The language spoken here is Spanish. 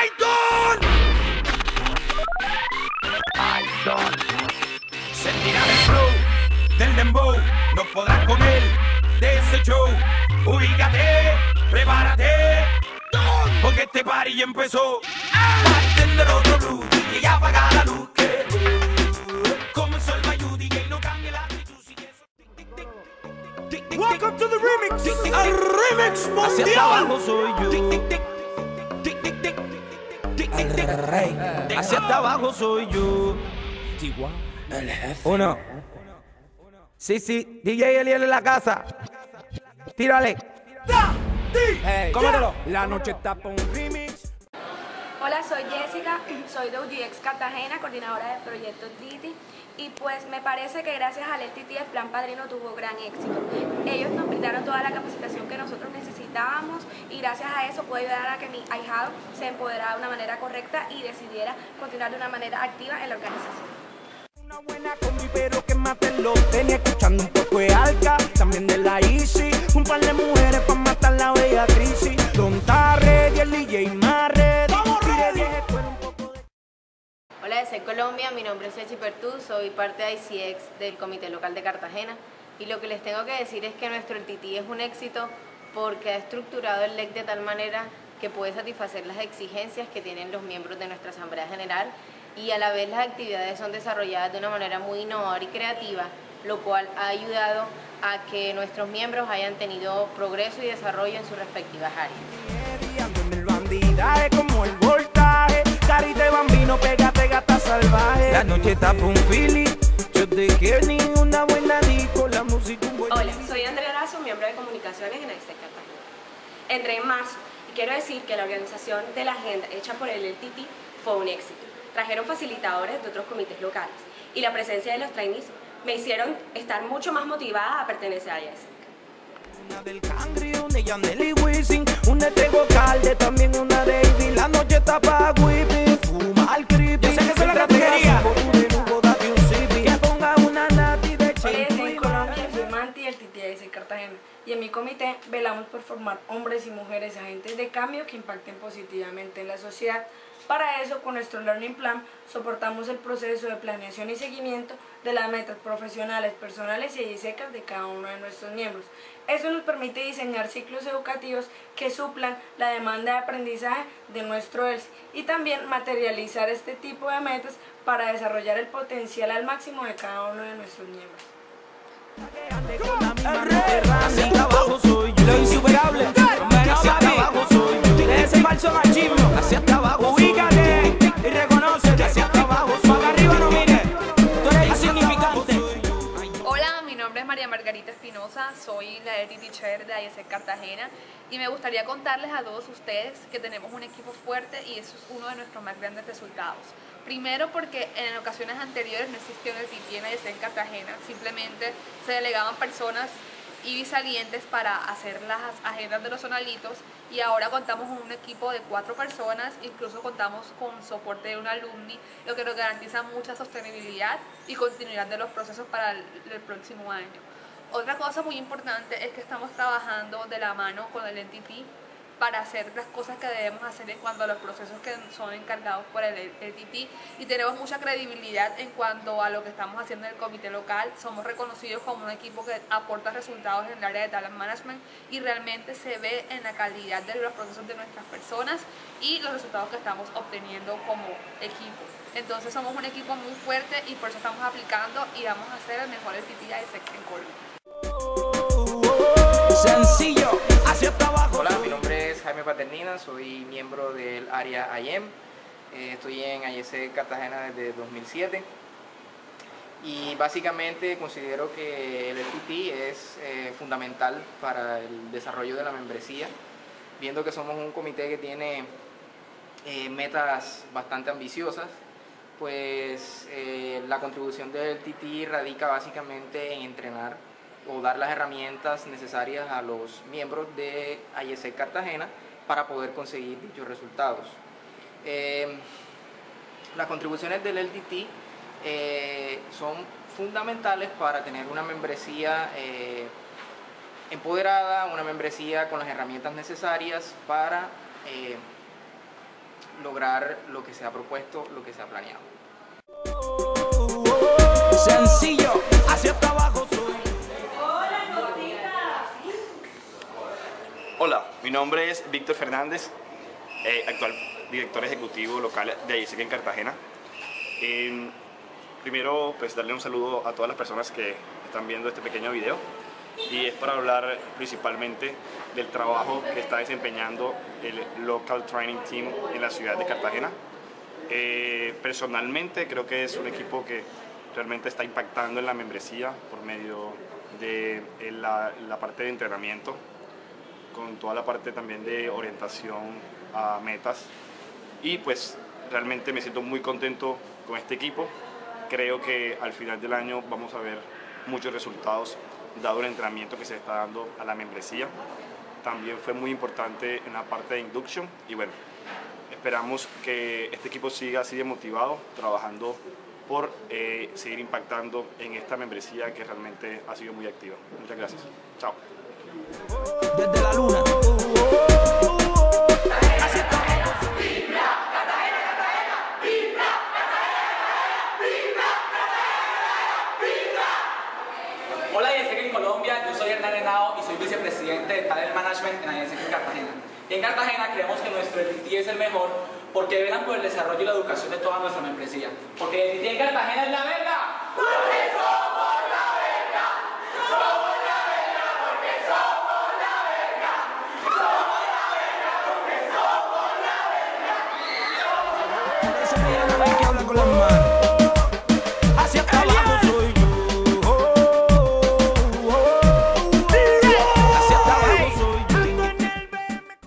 I don't. Sentirás el flow del dembow, no podrás comer de ese show. Ubícate, prepárate, porque este party ya empezó. Va a encender otro blue y ya apaga la luz. Que comenzó el Bayou DJ, no cambie la actitud. Welcome to the remix, el remix Hacia mundial. abajo soy yo. El rey, Hacia abajo soy yo. el jefe. Uno. Sí, DJ Eliel en la casa. Tírale. Hey, Cómetelo. La noche está pa' un remix. Hola, soy Jessica, soy de UGX Cartagena, coordinadora del proyecto Titi, y pues me parece que gracias al Titi el Plan Padrino tuvo gran éxito. Ellos nos brindaron toda la capacitación que nosotros necesitábamos y gracias a eso pude ayudar a que mi ahijado se empoderara de una manera correcta y decidiera continuar de una manera activa en la organización. Una buena combi, pero que maten los tenis, escuchando un poco de Alca, también de la Easy. Un par de mujeres pa' matar la bella crisis. Don Tarre y el DJ más ready. Hola, de Colombia, mi nombre es Echi Pertú, soy parte de ICX del Comité Local de Cartagena y lo que les tengo que decir es que nuestro LTT es un éxito porque ha estructurado el LEC de tal manera que puede satisfacer las exigencias que tienen los miembros de nuestra Asamblea General y a la vez las actividades son desarrolladas de una manera muy innovadora y creativa, lo cual ha ayudado a que nuestros miembros hayan tenido progreso y desarrollo en sus respectivas áreas. El bandidaje como el voltaje, carita de bambino, pégate gata salvaje. La noche está pa' un feeling. Yo te quiero ni una buena disco, la música un buen. Hola, soy Andrea Lazo, miembro de comunicaciones en ICEC Cartagena. Entré en marzo y quiero decir que la organización de la agenda hecha por el LTT fue un éxito. Trajeron facilitadores de otros comités locales y la presencia de los trainees me hicieron estar mucho más motivada a pertenecer a ICEC. Una del Cangri, una de Yaneli Wisin, una de Tego Calde, también una de Ivy. La noche está pa' whipping, fuma al creepy. Yo sé que eso es lo que tú querías. Que ponga una nati de Hola, chico. desde Colombia, soy Manti del TT de ICEC Cartagena y en mi comité velamos por formar hombres y mujeres agentes de cambio que impacten positivamente en la sociedad. Para eso, con nuestro Learning Plan, soportamos el proceso de planeación y seguimiento de las metas profesionales, personales y ICECAS de cada uno de nuestros miembros. Eso nos permite diseñar ciclos educativos que suplan la demanda de aprendizaje de nuestro ELSI y también materializar este tipo de metas para desarrollar el potencial al máximo de cada uno de nuestros miembros. Hacia abajo soy yo. Lo insuperable. Hacia abajo soy yo. Ese falso machismo. Hacia abajo. Ubícate y reconócete. Hacia abajo. Para arriba no mires. Tú eres insignificante. Hola, mi nombre es María Margarita Espinosa, soy la LTT Chair de ICEC Cartagena y me gustaría contarles a todos ustedes que tenemos un equipo fuerte y eso es uno de nuestros más grandes resultados. Primero porque en ocasiones anteriores no existió el LTT en ICEC Cartagena, simplemente se delegaban personas y salientes para hacer las agendas de los zonalitos y ahora contamos con un equipo de 4 personas, incluso contamos con soporte de un alumni, lo que nos garantiza mucha sostenibilidad y continuidad de los procesos para el próximo año. Otra cosa muy importante es que estamos trabajando de la mano con el LTT para hacer las cosas que debemos hacer en cuanto a los procesos que son encargados por el LTT y tenemos mucha credibilidad en cuanto a lo que estamos haciendo en el comité local. Somos reconocidos como un equipo que aporta resultados en el área de talent management y realmente se ve en la calidad de los procesos de nuestras personas y los resultados que estamos obteniendo como equipo. Entonces somos un equipo muy fuerte y por eso estamos aplicando y vamos a hacer el mejor LTT de ICEC en Colombia. Sencillo. Hacia abajo. Hola, mi nombre es Jaime Paternina, soy miembro del área IEM, estoy en ICEC Cartagena desde 2007 y básicamente considero que el LTT es fundamental para el desarrollo de la membresía, viendo que somos un comité que tiene metas bastante ambiciosas, pues la contribución del LTT radica básicamente en entrenar o dar las herramientas necesarias a los miembros de ICEC Cartagena para poder conseguir dichos resultados. Las contribuciones del LTT son fundamentales para tener una membresía empoderada, una membresía con las herramientas necesarias para lograr lo que se ha propuesto, lo que se ha planeado. Sencillo, hacia hasta abajo soy. Hola, mi nombre es Víctor Fernández, actual director ejecutivo local de AIESEC en Cartagena. Primero, pues darle un saludo a todas las personas que están viendo este pequeño video, y es para hablar principalmente del trabajo que está desempeñando el Local Training Team en la ciudad de Cartagena. Personalmente creo que es un equipo que realmente está impactando en la membresía por medio de la parte de entrenamiento, con toda la parte también de orientación a metas, y pues realmente me siento muy contento con este equipo. Creo que al final del año vamos a ver muchos resultados dado el entrenamiento que se está dando a la membresía. También fue muy importante en la parte de induction, y bueno, esperamos que este equipo siga así de motivado, trabajando por seguir impactando en esta membresía que realmente ha sido muy activa. Muchas gracias. Chao. Desde la luna. Hola, AIESEC en Colombia, yo soy Hernán Henao y soy vicepresidente de Talent Management en AIESEC en Cartagena. Y en Cartagena creemos que nuestro TT es el mejor porque velan por el desarrollo y la educación de toda nuestra membresía. Porque el TT en Cartagena es la verga. ¡Porque somos la verga! ¡Somos la verga! ¡Porque somos la verga! ¡Somos la verga! ¡Porque somos la verga!